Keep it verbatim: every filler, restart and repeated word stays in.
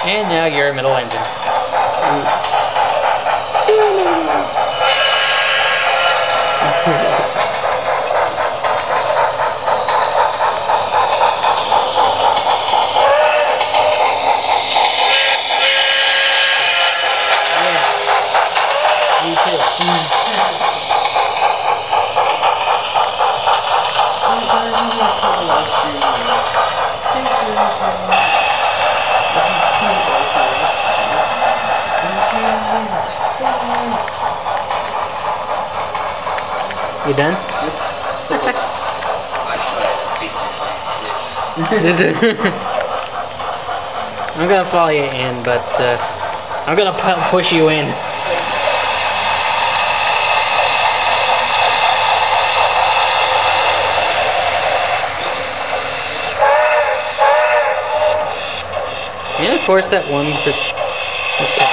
And now you're a middle engine. Me too. You done? I'm gonna follow you in, but uh, I'm gonna pu push you in. And of course that one.